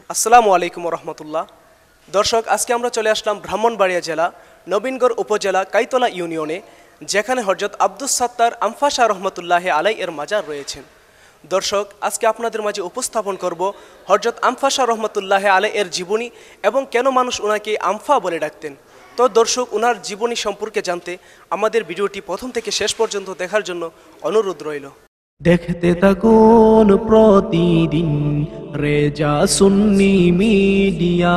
আসসালামু আলাইকুম রহমতুল্লাহ। দর্শক, আজকে আমরা চলে আসলাম ব্রাহ্মণবাড়িয়া জেলা নবীনগর উপজেলা কাইতলা ইউনিয়নে, যেখানে হযরত আব্দুস সাত্তার আমফা শাহ রহমতুল্লাহ আলাই এর মাজার রয়েছেন। দর্শক, আজকে আপনাদের মাঝে উপস্থাপন করব হযরত আমফা শাহ রহমতুল্লাহ আলাই এর জীবনী এবং কেন মানুষ ওনাকে আমফা বলে ডাকতেন। তো দর্শক, ওনার জীবনী সম্পর্কে জানতে আমাদের ভিডিওটি প্রথম থেকে শেষ পর্যন্ত দেখার জন্য অনুরোধ রইল। দেখতে থাকুন প্রতিদিন রেজা সুন্নি মিডিয়া।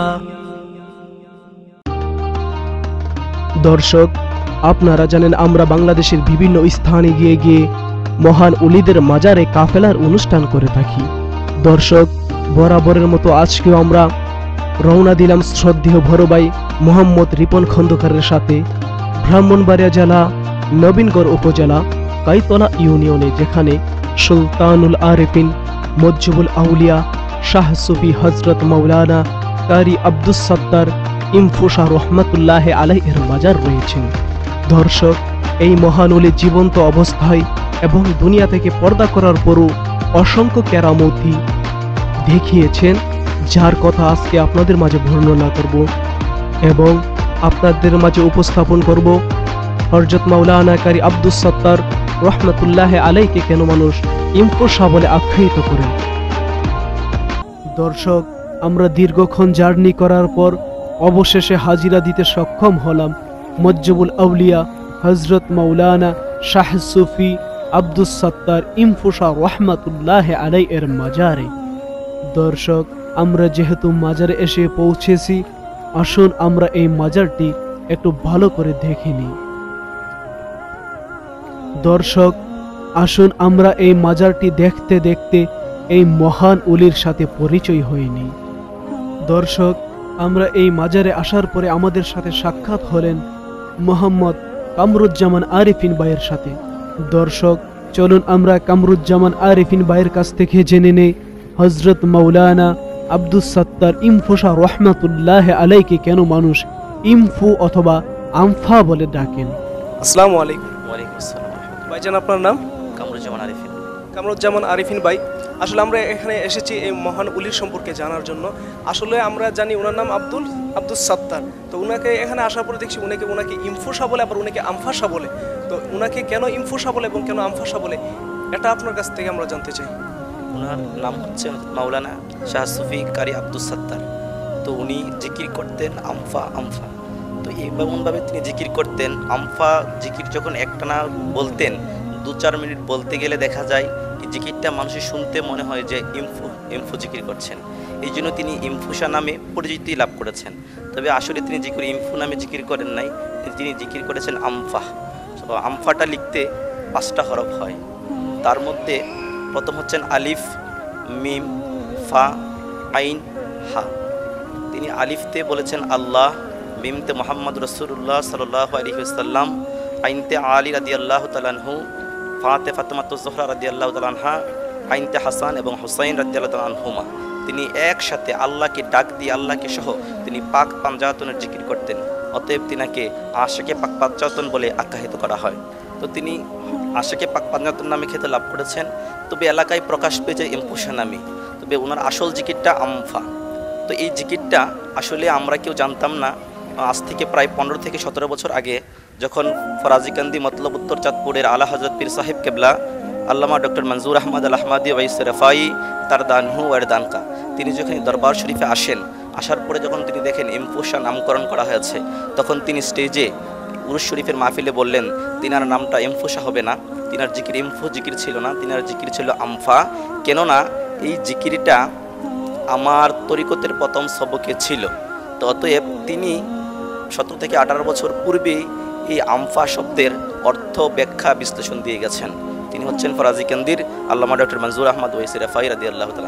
দর্শক, আপনারা জানেন আমরা বাংলাদেশের বিভিন্ন স্থানে গিয়ে গিয়ে মহান ওলিদের মাজারে কাফেলার অনুষ্ঠান করে থাকি। দর্শক, বরাবরের মতো আজকেও আমরা রওনা দিলাম শ্রদ্ধেয় বড় ভাই মোহাম্মদ রিপন খন্দকারের সাথে ব্রাহ্মণবাড়িয়া জেলা নবীনগর উপজেলা কাইতলা ইউনিয়নে, যেখানে সুলতানুল আরিফিন মজ্জুবুল আউলিয়া শাহ সুফি হযরত মাওলানা কারি আব্দুস সাত্তার ইমফু শাহ রহমতুল্লাহ আলাইহি এর মাজার রয়েছেন। দর্শক, এই মহান ওলি জীবন্ত অবস্থায় এবং দুনিয়া থেকে পর্দা করার পরও অসংখ্য কেরামতি দেখিয়েছেন, যার কথা আজকে আপনাদের মাঝে বর্ণনা করব এবং আপনাদের মাঝে উপস্থাপন করব হযরত মাওলানা কারি আব্দুস সাত্তার রহমতুল্লাহ আলাইকে কেন মানুষ ইমফু শাহ বলে আখ্যায়িত করেন। দর্শক, আমরা দীর্ঘক্ষণ জার্নি করার পর অবশেষে হাজিরা দিতে সক্ষম হলাম মজ্জুবুল আউলিয়া হযরত মাওলানা শাহ সুফি আব্দুস সাত্তার ইমফু শাহ রহমতুল্লাহ আলাই এর মাজারে। দর্শক, আমরা যেহেতু মাজারে এসে পৌঁছেছি, আসুন আমরা এই মাজারটি একটু ভালো করে দেখে নিই। দর্শক, আসুন আমরা এই মাজারটি দেখতে দেখতে এই মহান ওলির সাথে পরিচয় হয়নি। দর্শক, আমরা এই মাজারে আসার পরে আমাদের সাথে সাক্ষাৎ হলেন মোহাম্মদ কামরুজ্জামান আরিফিন ভাইয়ের সাথে। দর্শক, চলুন আমরা কামরুজ্জামান আরিফিন ভাইয়ের কাছ থেকে জেনে নেই হযরত মাওলানা আব্দুস সাত্তার ইমফু শাহ রহমতুল্লাহ আলাইকে কেন মানুষ ইমফু অথবা আমফা বলে ডাকেন। আসসালামু আলাইকুম। ওয়ালাইকুম আসসালাম। ভাইজান, আপনার নাম? কামরুজ্জামান আরিফিন। কামরুজ্জামান আরিফিন ভাই, আসলে আমরা এখানে এসেছি এই মহান উলির সম্পর্কে জানার জন্য। আসলে আমরা জানি ওনার নাম আব্দুস সাত্তার। তো উনাকে এখানে আসার পরে দেখছি ওনাকে ইমফু শাহ বলে, আবার উনাকে আমফা শাহ বলে। তো উনাকে কেন ইমফু শাহ বলে এবং কেন আমফা শাহ বলে, এটা আপনার কাছ থেকে আমরা জানতে চাই। ওনার নাম হচ্ছে মাওলানা শাহ সুফি কারি আব্দুস সাত্তার। তো উনি জিকির করতেন আমফা আমফা। তো এমনভাবে তিনি জিকির করতেন, আমফা জিকির যখন একটানা বলতেন 2-4 মিনিট বলতে গেলে দেখা যায় এই জিকিরটা মানুষের শুনতে মনে হয় যে ইমফু জিকির করছেন। এই জন্য তিনি ইমফুসা নামে পরিচিতি লাভ করেছেন। তবে আসলে তিনি জিকির ইমফু নামে জিকির করেন নাই, তিনি জিকির করেছেন আমফা। তো আমফাটা লিখতে 5টা হরফ হয়। তার মধ্যে প্রথম হচ্ছেন আলিফ, মিম, ফা, আইন, হা। তিনি আলিফতে বলেছেন আল্লাহ, মিমতে মোহাম্মদ রসুল্লাহ সাল্লাল্লাহু আলাইহি ওয়াসাল্লাম, আইনতে আলী রাদিয়াল্লাহু তাআলা আনহু, ফাতে ফাতেমাতুজ জোহরা রাদিয়াল্লাহু তাআলা আনহা, আইনতে হাসান এবং হুসাইন রাদিয়াল্লাহু তাআলা আনহুমা। তিনি একসাথে আল্লাহকে ডাক দিয়ে আল্লাহকে সহ তিনি পাক পাঞ্জাতনের জিকির করতেন। অতএব তিনাকে আশিকে পাক পাঞ্জাতন বলে আখ্যায়িত করা হয়। তো তিনি আশিকে পাক পাঞ্জাতন নামে খ্যাতি লাভ করেছেন, তবে এলাকায় প্রকাশ পেয়েছে ইমফুসা নামে। তবে ওনার আসল জিকিরটা আমফা। তো এই জিকিরটা আসলে আমরা কেউ জানতাম না। আজ থেকে প্রায় 15 থেকে 17 বছর আগে, যখন ফরাজিকান্দি মতলব উত্তর চাঁদপুরের আলা হযরত পীর সাহেব কেবলা আল্লামা ডক্টর মনজুর আহমদ আল আহমদি ওয়াইস রফাই তার দানহু ওয়ার দানকা, তিনি যখন দরবার শরীফে আসেন, আসার পরে যখন তিনি দেখেন ইমফুসা নামকরণ করা হয়েছে, তখন তিনি স্টেজে উরুস শরীফের মাহফিলে বললেন তিনার নামটা ইমফুসা হবে না, তিনার জিকির ইমফু জিকির ছিল না, তিনার জিকির ছিল আমফা। কেননা এই জিকিরটা আমার তরিকতের প্রথম সবকে ছিল। তো অতএব তিনি 17 থেকে 18 বছর পূর্বেই এই আমফা শব্দের অর্থ ব্যাখ্যা বিশ্লেষণ দিয়ে গেছেন। তিনি হচ্ছেন ফরাজিকান্দির আল্লামা ডক্টর মনজুর আহমদ ওয়াইস রফাই রাদিয়াল্লাহু তাআলা।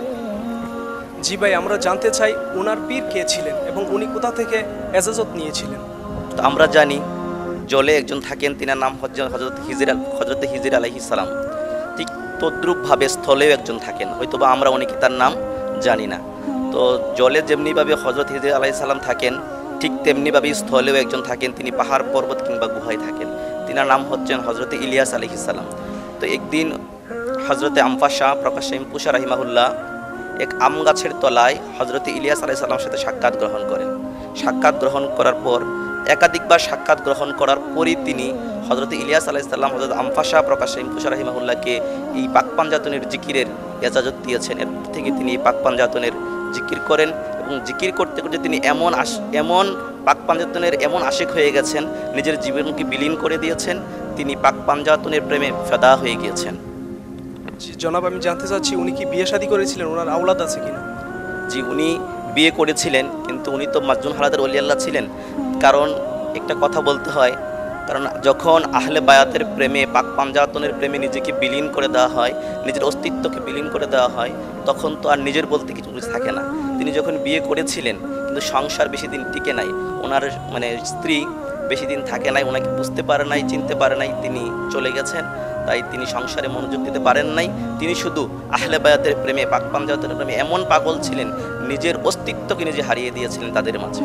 জি ভাই, আমরা জানতে চাই ওনার পীর কে ছিলেন এবং উনি কোথা থেকে এজাজত নিয়েছিলেন। তো আমরা জানি জলে একজন থাকেন, তিনার নাম হযরত হিজর আলাইহিস সালাম। ঠিক তদ্রূপভাবে স্থলেও একজন থাকেন, হয়তোবা আমরা অনেকে তার নাম জানি না। তো জলে যেমনিভাবে হযরত হিজর আলাইহিস সালাম থাকেন, ঠিক তেমনিভাবেই স্থলেও একজন থাকেন, তিনি পাহাড় পর্বত কিংবা গুহায় থাকেন। তিনার নাম হচ্ছেন হযরত ইলিয়াস আলাইহিস সালাম। তো একদিন হযরতে আমফা শাহ প্রকাশ ইমফু শাহ রাহিমাহুল্লাহ এক আম গাছের তলায় হজরত ইলিয়াস আলাইহিস সালামের সাথে সাক্ষাৎ গ্রহণ করেন। সাক্ষাৎ গ্রহণ করার পর একাধিকবার সাক্ষাৎ গ্রহণ করার পরই তিনি হজরত ইলিয়াস আলাইহিস সালাম হজরত আমফাসা প্রকাশে ইনফুসা রাহিমাহুল্লাহকে এই পাক পাঞ্জাতনের জিকিরের ইজাজত দিয়েছেন। এরপর থেকে তিনি এই পাক পাঞ্জাতনের জিকির করেন এবং জিকির করতে করতে তিনি এমন পাক পাঞ্জাতনের এমন আশিক হয়ে গেছেন, নিজের জীবনকে বিলীন করে দিয়েছেন। তিনি পাক পাঞ্জাতনের প্রেমে ফেদা হয়ে গিয়েছেন। জি জনাব, আমি জানতে চাচ্ছি উনি কি বিয়ে শাদী করেছিলেন, ওনার আওলাদ আছে কিনা? জি, উনি বিয়ে করেছিলেন, কিন্তু উনি তো মাজনুন হালাদের ওলি আল্লাহ ছিলেন। কারণ একটা কথা বলতে হয়, কারণ যখন আহলে বায়াতের প্রেমে পাক পাঞ্জাতনের প্রেমে নিজেকে বিলীন করে দেওয়া হয়, নিজের অস্তিত্বকে বিলীন করে দেওয়া হয়, তখন তো আর নিজের বলতে কিছু থাকে না। তিনি যখন বিয়ে করেছিলেন কিন্তু সংসার বেশি দিন টিকে নাই, ওনার স্ত্রী বেশি দিন থাকে নাই, ওনাকে বুঝতে পারে নাই, চিনতে পারে নাই, তিনি চলে গেছেন। তাই তিনি সংসারে মনোযোগ দিতে পারেন নাই। তিনি শুধু আহলে বায়াতের প্রেমে পাক পাঞ্জাতনের প্রেমে এমন পাগল ছিলেন, নিজের অস্তিত্বকে নিজে হারিয়ে দিয়েছিলেন তাদের মাঝে।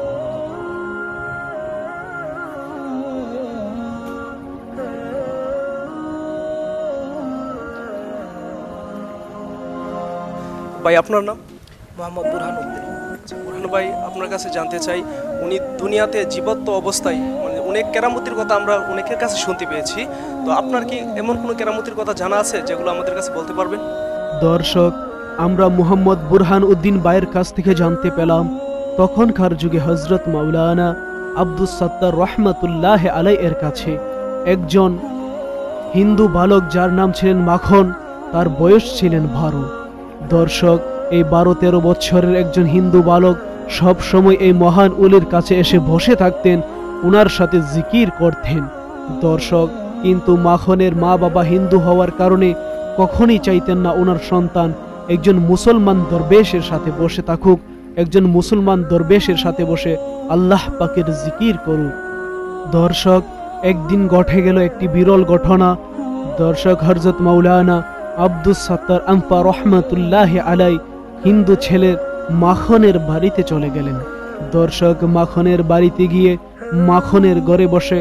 ভাই আপনার নাম? মোহাম্মদ বুরহান উদ্দিন। বুরহান ভাই, আপনার কাছে জানতে চাই, উনি দুনিয়াতে জীবত্ব অবস্থায় অনেক কেরামতির কথা আমরা অনেকের কাছে শুনতে পেয়েছি, তো আপনার কি এমন কোনো কেরামতির কথা জানা আছে যেগুলো আমাদের কাছে বলতে পারবেন? দর্শক, আমরা মুহাম্মদ বুরহান উদ্দিন ভাইয়ের কাছ থেকে জানতে পেলাম তখনকার যুগে হজরত মাওলানা আব্দুস সাত্তার রহমাতুল্লাহ আলাই এর কাছে একজন হিন্দু বালক যার নাম ছিলেন মাখন, তার বয়স ছিলেন 12। দর্শক, এই 12-13 বছরের একজন হিন্দু বালক সব সময় এই মহান উলির কাছে এসে বসে থাকতেন, উনার সাথে জিকির করতেন। দর্শক, কিন্তু মাখনের মা বাবা হিন্দু হওয়ার কারণে কখনই চাইতেন না ওনার সন্তান একজন মুসলমান দরবেশের সাথে বসে থাকুক, একজন মুসলমান দরবেশের সাথে বসে আল্লাহ পাকের জিকির করুক। দর্শক, একদিন ঘটে গেল একটি বিরল ঘটনা। দর্শক, হযরত মাওলানা আব্দুস সাত্তার আমফা রহমাতুল্লাহ আলাই হিন্দু ছেলের মাখনের বাড়িতে চলে গেলেন। দর্শক, মাখনের বাড়িতে গিয়ে মাখনের ঘরে বসে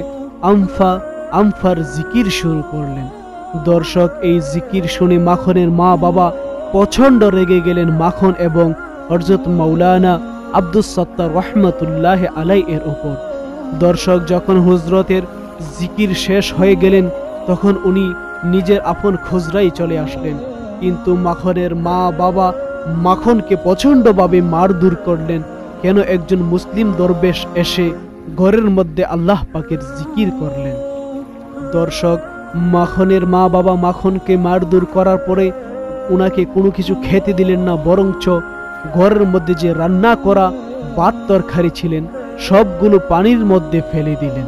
আমফার জিকির শুরু করলেন। দর্শক, এই জিকির শুনে মাখনের মা বাবা প্রচণ্ড রেগে গেলেন মাখন এবং হযরত মাওলানা আব্দুস সাত্তার রহমাতুল্লাহ আলাই এর উপর। দর্শক, যখন হুজরতের জিকির শেষ হয়ে গেলেন তখন উনি নিজের আপন খুজরাই চলে আসলেন, কিন্তু মাখনের মা বাবা মাখনকে প্রচণ্ডভাবে মারধর করলেন। কেন একজন মুসলিম দরবেশ এসে ঘরের মধ্যে আল্লাহ পাকের জিকির করলেন। দর্শক, মাখনের মা বাবা মাখনকে মারধর করার পরে উনাকে কোনো কিছু খেতে দিলেন না, বরঞ্চ ঘরের মধ্যে যে রান্না করা ভাত তরকারি ছিলেন সবগুলো পানির মধ্যে ফেলে দিলেন।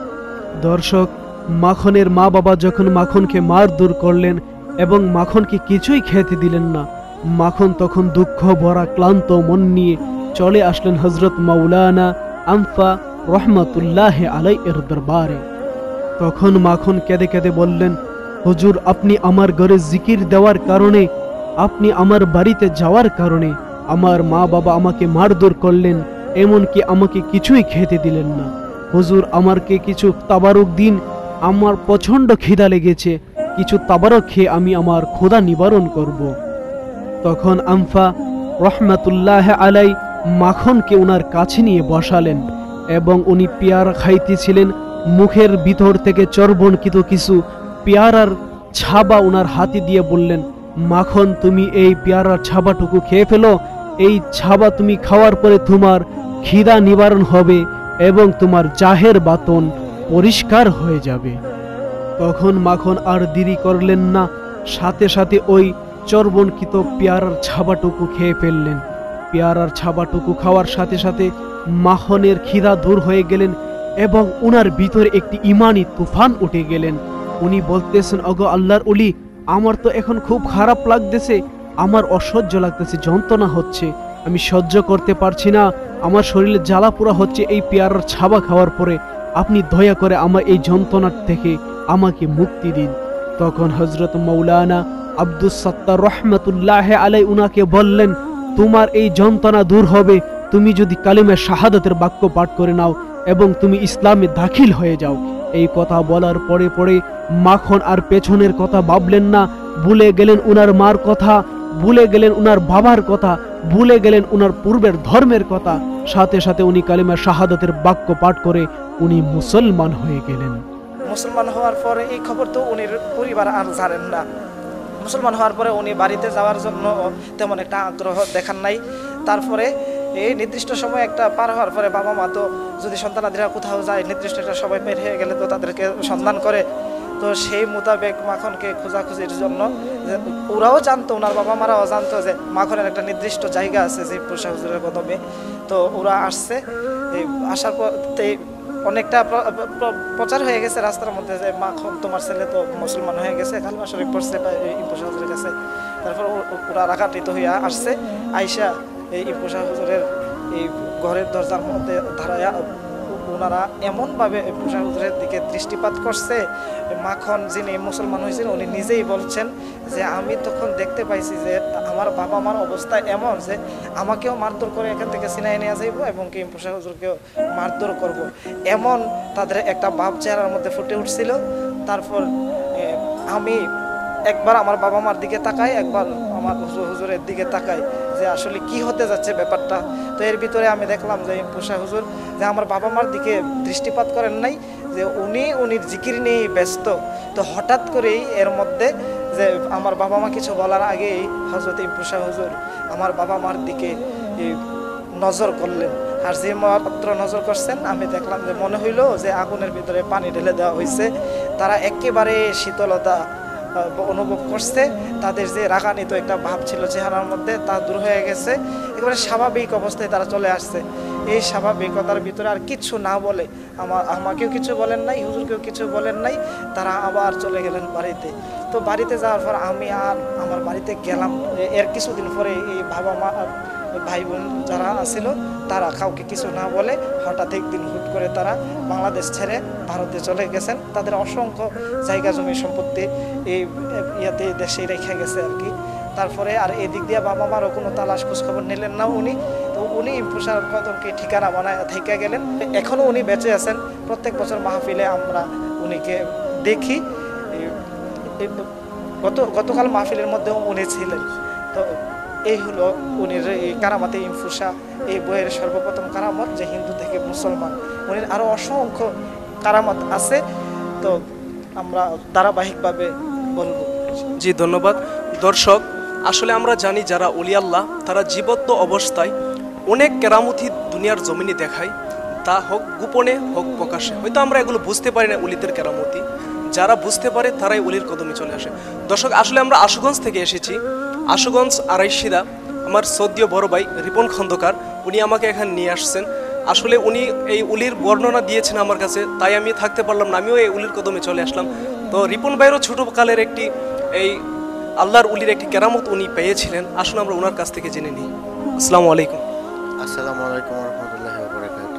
দর্শক, মাখনের মা বাবা যখন মাখনকে মারধর করলেন এবং মাখনকে কিছুই খেতে দিলেন না, মাখন তখন দুঃখ ভরা ক্লান্ত মন নিয়ে চলে আসলেন হযরত মাওলানা আমফা রহমাতুল্লাহ আলাই এর দরবারে। তখন মাখন কেঁদে কেঁদে বললেন, হুজুর, আপনি আমার ঘরে জিকির দেওয়ার কারণে, আপনি আমার বাড়িতে যাওয়ার কারণে আমার মা বাবা আমাকে মারধর করলেন, এমনকি আমাকে কিছুই খেতে দিলেন না। হুজুর, আমাকে কিছু তাবারক দিন, আমার প্রচণ্ড খিদা লেগেছে, কিছু তাবারক খেয়ে আমি আমার ক্ষুধা নিবারণ করব। তখন আমফা রহমাতুল্লাহ আলাই মাখনকে ওনার কাছে নিয়ে বসালেন এবং উনি পেয়ারা খাইতেছিলেন। মুখের ভিতর থেকে চর্বণকিত কিছু পেয়ারার ছাবা ওনার হাতে দিয়ে বললেন, মাখন, তুমি এই পেয়ারার ছাবাটুকু খেয়ে ফেলো, এই ছাবা তুমি খাওয়ার পরে তোমার খিদা নিবারণ হবে এবং তোমার জাহের বাতন পরিষ্কার হয়ে যাবে। তখন মাখন আর দেরি করলেন না, সাথে সাথে ওই চর্বণকিত পেয়ারার ছাবাটুকু খেয়ে ফেললেন। পেয়ারার ছাবাটুকু খাওয়ার সাথে সাথে মাখনের খিদা দূর হয়ে গেলেন এবং উনার ভিতরে একটি ইমানি তুফান উঠে গেলেন। উনি বলতেছেন, ওগো আল্লাহর ওলি, আমার তো এখন খুব খারাপ লাগতেছে, আমার অসহ্য লাগতেছে, যন্ত্রণা হচ্ছে, আমি সহ্য করতে পারছি না, আমার শরীরে জ্বালা পোড়া হচ্ছে এই পেয়ারার ছাবা খাওয়ার পরে, আপনি দয়া করে আমার এই যন্ত্রণার থেকে আমাকে মুক্তি দিন। তখন হযরত মাওলানা আব্দুস সাত্তার রহমাতুল্লাহ আলাই উনাকে বললেন, তোমার এই যন্ত্রণা দূর হবে তুমি যদি কালিমা শাহাদাতের বাক্য পাঠ করে নাও এবং তুমি ইসলামে দাখিল হয়ে যাও। এই কথা বলার পরে পরে মাখন আর পেছনের কথা ভাবলেন না, ভুলে গেলেন উনার মার কথা, ভুলে গেলেন উনার বাবার কথা, ভুলে গেলেন উনার পূর্বের ধর্মের কথা। সাথে সাথে উনি কালিমা শাহাদাতের বাক্য পাঠ করে উনি মুসলমান হয়ে গেলেন। মুসলমান হওয়ার পরে এই খবর তো উনির পরিবার আর জানেন না। মুসলমান হওয়ার পরে উনি বাড়িতে যাওয়ার জন্য তেমন একটা আগ্রহ দেখান নাই। তারপরে এই নির্দিষ্ট সময় একটা পার হওয়ার পরে বাবা মা তো যদি সন্তানাদিরা কোথাও যায় নির্দিষ্ট একটা সময় বের হয়ে গেলে তো তাদেরকে সন্ধান করে। তো সেই মোতাবেক মাখনকে খোঁজাখুঁজির জন্য ওরাও জানতো, ওনার বাবা মারাও জানতো যে মাখনের একটা নির্দিষ্ট জায়গা আছে যে পুরসা হুজুরের কদমে। তো ওরা আসছে, এই আসার পর অনেকটা প্রচার হয়ে গেছে রাস্তার মধ্যে যে মাখন তোমার ছেলে তো মুসলমান হয়ে গেছে, কালিমা শরীফ পড়ছে ইম্পুসা হুজুরের কাছে। তারপর ওরা রাগান্বিত হইয়া আসছে, আইসা এই ইম্পুসা হুজুরের এই ঘরের দরজার মধ্যে দাঁড়ায়া ওনারা এমনভাবে ইম্পুসা হুজুরের দিকে দৃষ্টিপাত করছে। মাখন যিনি মুসলমান হয়েছেন উনি নিজেই বলছেন যে আমি তখন দেখতে পাইছি যে আমার বাবা মার অবস্থা এমন যে আমাকেও মারধর করে এখান থেকে ছিনাই নিয়ে যাইব এবং কি ইম্পুসা হুজুরকেও মারধর করব, এমন তাদের একটা ভাব চেহারার মধ্যে ফুটে উঠছিল। তারপর আমি একবার আমার বাবা মার দিকে তাকাই, একবার আমার হুজুরের দিকে তাকাই যে আসলে কি হতে যাচ্ছে ব্যাপারটা। তো এর ভিতরে আমি দেখলাম যে ইম্পুসা হুজুর যে আমার বাবা মার দিকে দৃষ্টিপাত করেন নাই, যে উনির জিকির নিয়েই ব্যস্ত। তো হঠাৎ করেই এর মধ্যে যে আমার বাবা মা কিছু বলার আগেই হযরত ইম্পুসা হুজুর আমার বাবা মার দিকে নজর করলেন। আর যে মাত্র নজর করছেন আমি দেখলাম যে মনে হইল যে আগুনের ভিতরে পানি ঢেলে দেওয়া হয়েছে। তারা একেবারে শীতলতা অনুভব করছে, তাদের যে রাগান্বিত একটা ভাব ছিল চেহারার মধ্যে তা দূর হয়ে গেছে, একেবারে স্বাভাবিক অবস্থায় তারা চলে আসছে। এই স্বাভাবিকতার ভিতরে আর কিছু না বলে আমাকেও কিছু বলেন নাই, হুজুরকেও কিছু বলেন নাই, তারা আবার চলে গেলেন বাড়িতে। তো বাড়িতে যাওয়ার পর আমি আর আমার বাড়িতে গেলাম। এর কিছুদিন পরে এই বাবা মা ভাই বোন যারা ছিল তারা কাউকে কিছু না বলে হঠাৎ একদিন হুট করে তারা বাংলাদেশ ছেড়ে ভারতে চলে গেছেন। তাদের অসংখ্য জায়গা জমি সম্পত্তি এই ইয়াতে দেশে রেখে গেছে আর কি। তারপরে আর এদিক দিয়ে বাবা মারও কোনো তালাশ খোঁজখবর নিলেন না উনি। তো উনি ইম্পুসার কদমকে ঠিকানা বানায় থেকে গেলেন। এখনও উনি বেঁচে আছেন। প্রত্যেক বছর মাহফিলে আমরা উনিকে দেখি। গতকাল মাহফিলের মধ্যেও উনি ছিলেন। তো এই হলো উনির এই কারামাতে ইম্পুসা এই বইয়ের সর্বপ্রথম কারামত যে হিন্দু থেকে মুসলমান। উনির আরও অসংখ্য কারামত আছে, তো আমরা ধারাবাহিকভাবে বলবো। জি ধন্যবাদ। দর্শক, আসলে আমরা জানি যারা ওলি আল্লাহ তারা জীবত্ব অবস্থায় অনেক কেরামতি দুনিয়ার জমিনে দেখায়, তা হোক গোপনে হোক প্রকাশে। হয়তো আমরা এগুলো বুঝতে পারি না উলিদের কেরামতি, যারা বুঝতে পারে তারাই উলির কদমে চলে আসে। দর্শক, আসলে আমরা আশুগঞ্জ থেকে এসেছি। আশুগঞ্জ আড়াইশিদা আমার সদ্যীয় বড় ভাই রিপন খন্দকার উনি আমাকে এখানে নিয়ে আসছেন। আসলে উনি এই উলির বর্ণনা দিয়েছেন আমার কাছে, তাই আমি থাকতে পারলাম না, আমিও এই উলির কদমে চলে আসলাম। তো রিপন ভাইয়েরও ছোটকালের একটি এই আল্লাহর উলির একটি কেরামত উনি পেয়েছিলেন। আসুন আমরা ওনার কাছ থেকে জেনে নিই। আসসালামু আলাইকুম। আসসালামু আলাইকুম রহমতুল্লাহি ওয়া বারাকাতুহু।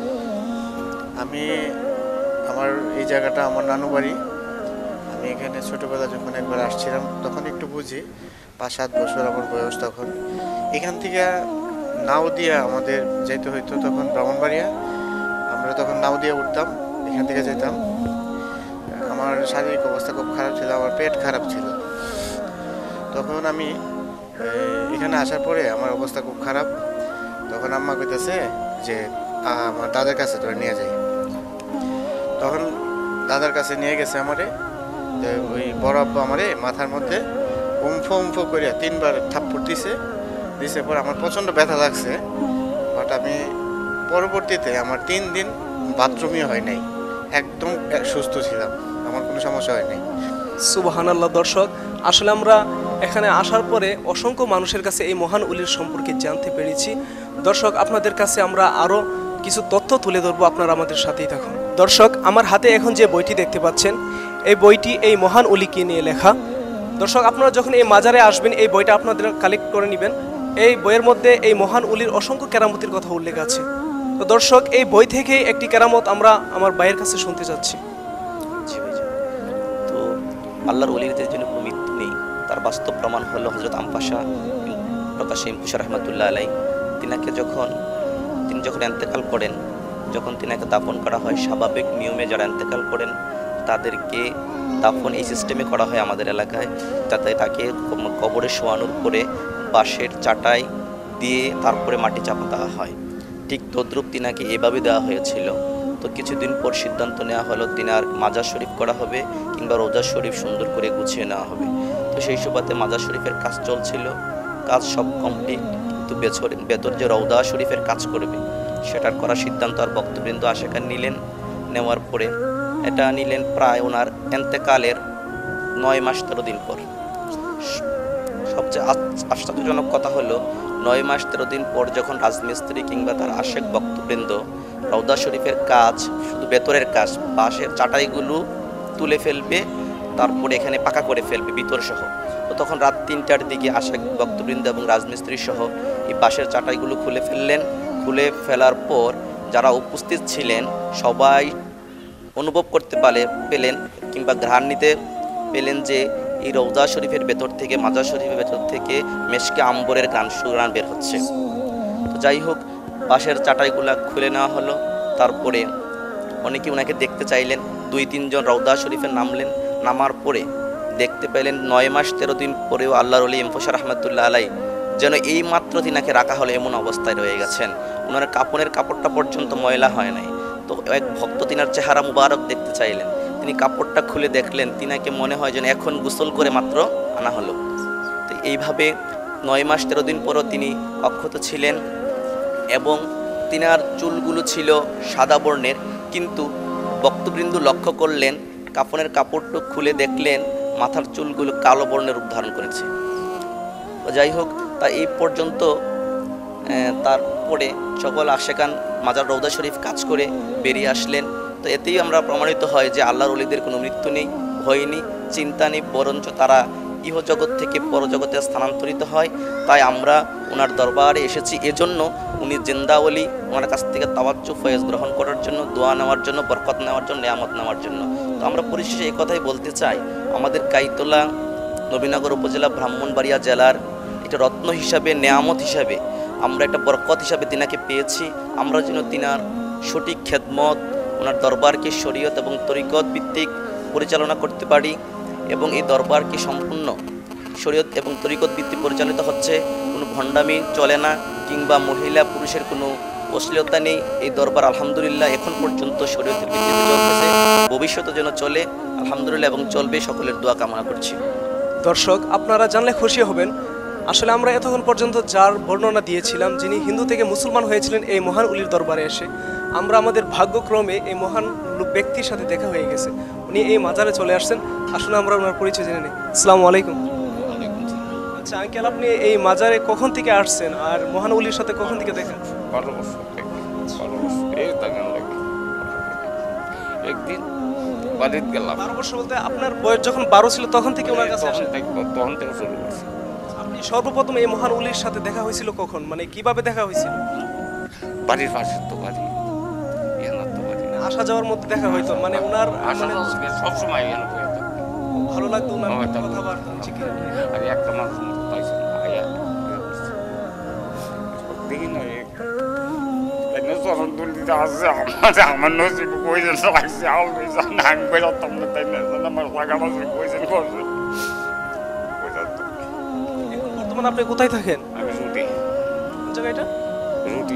আমি আমার এই জায়গাটা আমার নানু বাড়ি। আমি এখানে ছোটোবেলা যখন একবার আসছিলাম তখন একটু বুঝি, 5-7 বছর আমার বয়স তখন। এখান থেকে নাওদিয়া আমাদের যেতে হইতো তখন ব্রাহ্মণবাড়িয়া। আমরা তখন নাওদিয়া উঠতাম, এখান থেকে যেতাম। আমার শারীরিক অবস্থা খুব খারাপ ছিল, আমার পেট খারাপ ছিল। তখন আমি এখানে আসার পরে আমার অবস্থা খুব খারাপ। তখন আম্মা কইতেছে যে আমার দাদার কাছে তোরা নিয়ে যাই। তখন দাদার কাছে নিয়ে গেছে আমারে। ওই বড় আব্বা আমারে মাথার মধ্যে উমফো করে 3বার থাপ্পড় দিছে পর আমার প্রচণ্ড ব্যথা লাগছে। বাট আমি পরবর্তীতে আমার 3 দিন বাথরুমই হয় নাই, একদম সুস্থ ছিলাম, আমার কোনো সমস্যা হয় নাই। সুবহানাল্লাহ। দর্শক, আসলে আমরা এখানে আসার পরে অসংখ্য মানুষের কাছে এই মহান উলির সম্পর্কে জানতে পেরেছি। দর্শক, আপনাদের কাছে আমরা আরও কিছু তথ্য তুলে ধরবো, আপনারা আমাদের সাথেই থাকুন। দর্শক, আমার হাতে এখন যে বইটি দেখতে পাচ্ছেন এই বইটি এই মহান উলিকে নিয়ে লেখা। দর্শক, আপনারা যখন এই মাজারে আসবেন এই বইটা আপনাদের কালেক্ট করে নেবেন। এই বইয়ের মধ্যে এই মহান উলির অসংখ্য কেরামতির কথা উল্লেখ আছে। তো দর্শক, এই বই থেকেই একটি কেরামত আমরা আমার ভাইয়ের কাছে শুনতে যাচ্ছি। তো আল্লাহর ওলিদের জন্য কোনো মৃত্যু নেই, তার বাস্তব প্রমাণ হলো হযরত আমপাশা প্রকাশে ইম্পুসা রহমতুল্লাহ আলাই। তিনি যখন এন্তেকাল করেন, যখন তিনাকে দাফন করা হয়, স্বাভাবিক নিয়মে যারা এন্তেকাল করেন তাদেরকে দাফন এই সিস্টেমে করা হয় আমাদের এলাকায়, যাতে তাকে কবরে শোয়ানোর পরে বাঁশের চাটাই দিয়ে তারপরে মাটি চাপা দেওয়া হয়। ঠিক তদ্রূপ তিনাকে এভাবে দেওয়া হয়েছিল। তো কিছুদিন পর সিদ্ধান্ত নেওয়া হলো তিনার মাজার শরীফ করা হবে কিংবা রোজা শরীফ সুন্দর করে গুছিয়ে নেওয়া হবে। তো সেই সুবাদে মাজার শরীফের কাজ চলছিল, কাজ সব কমপ্লিট, কিন্তু ভেতর যে রওজা শরীফের কাজ করবে সেটার করার সিদ্ধান্ত আর ভক্তবৃন্দ আশেকার নিলেন। নেওয়ার পরে এটা নিলেন প্রায় ওনার এন্তেকালের 9 মাস 13 দিন পর। সবচেয়ে আশ্চর্যজনক কথা হলো 9 মাস 13 দিন পর যখন রাজমিস্ত্রি কিংবা তার আশেক ভক্তবৃন্দ রওজা শরীফের কাজ, শুধু ভেতরের কাজ, বাঁশের চাটাইগুলো তুলে ফেলবে, তারপরে এখানে পাকা করে ফেলবে ভিতর সহ, তো তখন রাত 3টার দিকে আশেক ভক্তবৃন্দ এবং রাজমিস্ত্রি সহ এই বাঁশের চাটাইগুলো খুলে ফেললেন। খুলে ফেলার পর যারা উপস্থিত ছিলেন সবাই অনুভব করতে পেলেন কিংবা ঘ্রাণ নিতে পেলেন যে এই রওজা শরীফের ভেতর থেকে, মাজার শরীফের ভেতর থেকে মেশকে আম্বরের সুঘ্রাণ বের হচ্ছে। তো যাই হোক, বাঁশের চাটাইগুলা খুলে নেওয়া হলো। তারপরে অনেকে ওনাকে দেখতে চাইলেন, 2-3 জন রওজা শরীফে নামলেন। নামার পরে দেখতে পেলেন 9 মাস 13 দিন পরেও আল্লাহর ওলি ইমফোসা রহমতুল্লাহ আলাই যেন এই মাত্র তিনাকে রাখা হলো এমন অবস্থায় রয়ে গেছেন। ওনার কাপড়ের কাপড়টা পর্যন্ত ময়লা হয় নাই। তো এক ভক্ত তিনার চেহারা মুবারক দেখতে চাইলেন, তিনি কাপড়টা খুলে দেখলেন, তিনাকে মনে হয় যেন এখন গোসল করে মাত্র আনা হলো। তো এইভাবে 9 মাস 13 দিন পরও তিনি অক্ষত ছিলেন এবং তিনার চুলগুলো ছিল সাদা বর্ণের, কিন্তু ভক্তবৃন্দ লক্ষ্য করলেন কাফনের কাপড়টা খুলে দেখলেন মাথার চুলগুলো কালো বর্ণের রূপ ধারণ করেছে। যাই হোক, তা এই পর্যন্ত তারপরে সকল আশেকান মাজার রওজা শরীফ কাজ করে বেরিয়ে আসলেন। তো এতেই আমরা প্রমাণিত হয় যে আল্লাহর ওলিদের কোনো মৃত্যু নেই, ভয় নেই, চিন্তা নেই, বরঞ্চ তারা ইহজগৎ থেকে পরজগতে স্থানান্তরিত হয়। তাই আমরা ওনার দরবারে এসেছি এজন্য, উনি জিন্দা ওলি, ওনার কাছ থেকে তাওয়াজ্জু ফয়েজ গ্রহণ করার জন্য, দোয়া নেওয়ার জন্য, বরকত নেওয়ার জন্য, নিয়ামত নেওয়ার জন্য। তো আমরা পরিশেষে এই কথাই বলতে চাই, আমাদের কাইতলা নবীনগর উপজেলা ব্রাহ্মণবাড়িয়া জেলার একটা রত্ন হিসাবে, নেয়ামত হিসাবে, আমরা একটা বরকত হিসাবে তিনাকে পেয়েছি। আমরা যেন তিনার সঠিক খেদমত, ওনার দরবারকে শরীয়ত এবং তরিকত ভিত্তিক পরিচালনা করতে পারি এবং এই দরবারকে সম্পূর্ণ শরীয়ত এবং তরিকত ভিত্তিক পরিচালিত হচ্ছে, কোনো ভণ্ডামি চলে না কিংবা মহিলা পুরুষের কোনো অশ্লীলতা নেই। এই দরবার আলহামদুলিল্লাহ এখন পর্যন্ত শরীয়তের ভিত্তিতে চলতেছে, ভবিষ্যতে যেন চলে আলহামদুলিল্লাহ এবং চলবে, সকলের দোয়া কামনা করছি। দর্শক, আপনারা জানলে খুশি হবেন, আসলে আমরা এতক্ষণ পর্যন্ত যার বর্ণনা দিয়েছিলাম, যিনি হিন্দু থেকে মুসলমান হয়েছিলেন এই মহান উলির দরবারে এসে, আমরা আমাদের ভাগ্যক্রমে এই মহান ব্যক্তির সাথে দেখা হয়ে গেছে। উনি এই মাজারে চলে আসছেন, আসলে আমরা ওনার পরিচয় জেনে নিই। আসসালামু আলাইকুম। আচ্ছা আঙ্কেল, আপনি এই মাজারে কখন থেকে আসছেন আর মহান উলির সাথে কখন থেকে দেখা? 12 বছর থেকে, 12 বছর এই তাঙ্গান লাগে। একদিন বাড়িতে গেলাম। 12 বছর বলতে আপনার বয়স যখন 12 ছিল তখন থেকে ওনার কাছে আসেন? তখন থেকে শুরু করছি। আপনি সর্বপ্রথম এই মহান উলির সাথে দেখা হয়েছিল কখন, মানে কিভাবে দেখা হয়েছিল? বাড়ির পাশে তো বাড়ি, এখানে তো বাড়ি। আসা যাওয়ার মধ্যে দেখা হইতো, মানে ওনার আসা সবসময় এখানে বয়ে থাকতো। ভালো লাগতো ওনার আমার তো কথাবার্তা। আর একটা মানুষ মতো পাইছে না, আয়া দেখি না চরণ তুলিতে আসছে আমার নসিব কইছেন রাখছে আমি বেরোতাম না, তাই না আমার লাগা নসিব কইছেন করছে। বর্তমানে আপনি কোথায় থাকেন? আমি রুটি কোন জায়গাটা? রুটি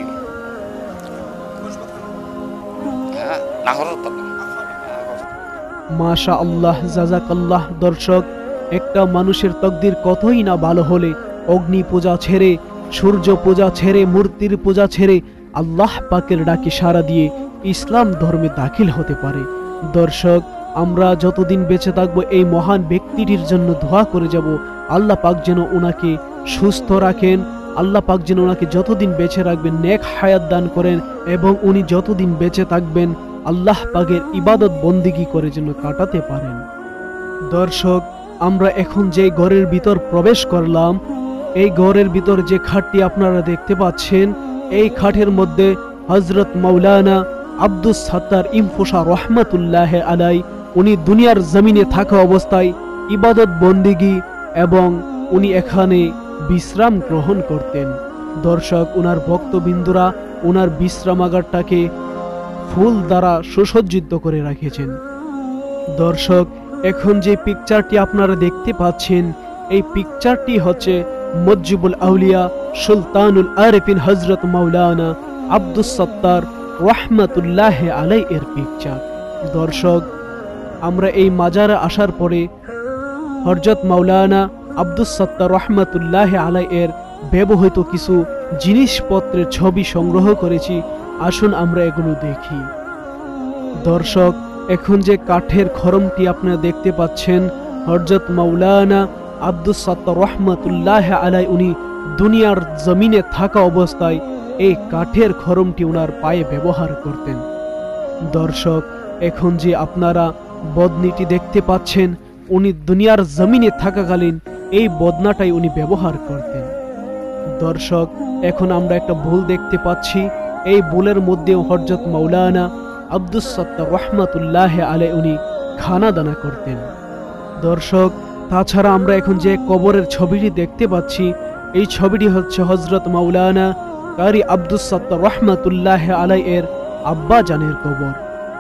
হ্যাঁ না হতো না। মাশা আল্লাহ, জাজাকাল্লাহ। দর্শক, একটা মানুষের তকদির কতই না ভালো হলে অগ্নি পূজা ছেড়ে, সূর্য পূজা ছেড়ে, মূর্তির পূজা ছেড়ে আল্লাহ পাকের ডাকে সাড়া দিয়ে ইসলাম ধর্মে দাখিল হতে পারে। দর্শক, আমরা যতদিন বেঁচে থাকবো এই মহান ব্যক্তিটির জন্য দোয়া করে যাব, আল্লাহ পাক যেন ওনাকে সুস্থ রাখেন, আল্লাহ পাক যেন ওনাকে যতদিন বেঁচে রাখবেন নেক হায়াত দান করেন এবং উনি যতদিন বেঁচে থাকবেন আল্লাহ পাকের ইবাদত বন্দিগি করে যেন কাটাতে পারেন। দর্শক, আমরা এখন যে ঘরের ভিতর প্রবেশ করলাম, এই ঘরের ভিতর যে খাটটি আপনারা দেখতে পাচ্ছেন, এই খাটের মধ্যে হযরত মাওলানা আব্দুস সাত্তার ইমফোসা রহমাতুল্লাহ আলাই উনি দুনিয়ার জমিনে থাকা অবস্থায় ইবাদত বন্দিগি এবং উনি এখানে বিশ্রাম গ্রহণ করতেন। দর্শক, ওনার ভক্তবৃন্দরা ওনার বিশ্রামাগারটাকে ফুল দ্বারা সুসজ্জিত করে রেখেছেন। দর্শক, এখন যে পিকচারটি আপনারা দেখতে পাচ্ছেন, এই পিকচারটি হচ্ছে মুজিবুল আউলিয়া সুলতানুল আরিফিন হযরত মাওলানা আব্দুস সাত্তার রহমাতুল্লাহ আলাইহি এর পিকচার। দর্শক, আমরা এই মাজারে আসার পরে হযরত মাওলানা আব্দুস সাত্তার রহমাতুল্লাহ আলাইহি এর ব্যবহৃত কিছু জিনিসপত্রের ছবি সংগ্রহ করেছি। আসুন আমরা এগুলো দেখি। দর্শক, এখন যে কাঠের খড়মটি আপনারা দেখতে পাচ্ছেন, হযরত মাওলানা আব্দুস সাত্তার রহমাতুল্লাহ আলাইহি উনি দুনিয়ার জমিনে থাকা অবস্থায় এই কাঠের খড়মটি ওনার পায়ে ব্যবহার করতেন। দর্শক, এখন যে আপনারা বদনিটি দেখতে পাচ্ছেন, উনি দুনিয়ার জমিনে থাকাকালীন এই বদনাটাই উনি ব্যবহার করতেন। দর্শক, এখন আমরা একটা ভুল দেখতে পাচ্ছি। এই ভুলের মধ্যেও হযরত মাওলানা আব্দুস সাত্তার রহমাতুল্লাহ আলাইহি উনি খানা দানা করতেন। দর্শক, তাছাড়া আমরা এখন যে কবরের ছবিটি দেখতে পাচ্ছি, এই ছবিটি হচ্ছে হযরত মাওলানা কারি আব্দুস সাত্তার রহমাতুল্লাহ আলাইহি এর আব্বা জানের কবর।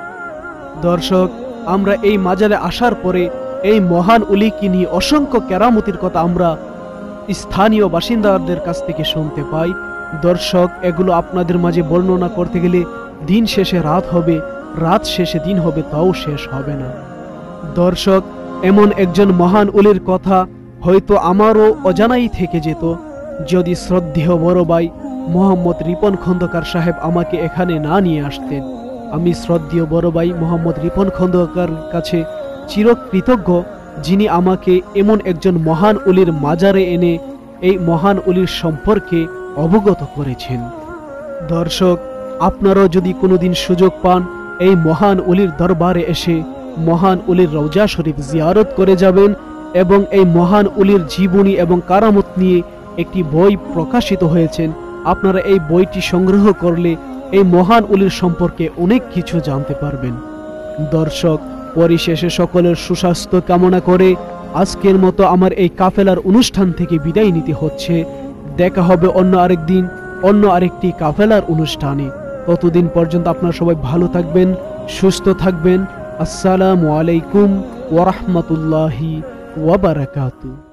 দর্শক, আমরা এই মাজারে আসার পরে এই মহান উলিকে নিয়ে অসংখ্য কেরামতির কথা আমরা স্থানীয় বাসিন্দাদের কাছ থেকে শুনতে পাই। দর্শক, এগুলো আপনাদের মাঝে বর্ণনা করতে গেলে দিন শেষে রাত হবে, রাত শেষে দিন হবে, তাও শেষ হবে না। দর্শক, এমন একজন মহান উলির কথা হয়তো আমারও অজানাই থেকে যেত যদি শ্রদ্ধেয় বড় ভাই মোহাম্মদ রিপন খন্দকার সাহেব আমাকে এখানে না নিয়ে আসতেন। আমি শ্রদ্ধেয় বড় ভাই মোহাম্মদ রিপন খন্দকার কাছে চিরকৃতজ্ঞ, যিনি আমাকে এমন একজন মহান উলির মাজারে এনে এই মহান উলির সম্পর্কে অবগত করেছেন। দর্শক, আপনারাও যদি কোনোদিন সুযোগ পান, এই মহান উলির দরবারে এসে মহান উলির রওজা শরীফ জিয়ারত করে যাবেন এবং এই মহান উলির জীবনী এবং কারামত নিয়ে একটি বই প্রকাশিত হয়েছেন। আপনারা এই বইটি সংগ্রহ করলে এই মহান উলির সম্পর্কে অনেক কিছু জানতে পারবেন। দর্শক, পরিশেষে সকলের সুস্বাস্থ্য কামনা করে আজকের মতো আমার এই কাফেলার অনুষ্ঠান থেকে বিদায় নিতে হচ্ছে। দেখা হবে অন্য আরেক দিন, অন্য আরেকটি কাফেলার অনুষ্ঠানে। ততদিন পর্যন্ত আপনারা সবাই ভালো থাকবেন, সুস্থ থাকবেন। আসসালামু আলাইকুম ওয়া রাহমাতুল্লাহি ওয়া বারাকাতুহু।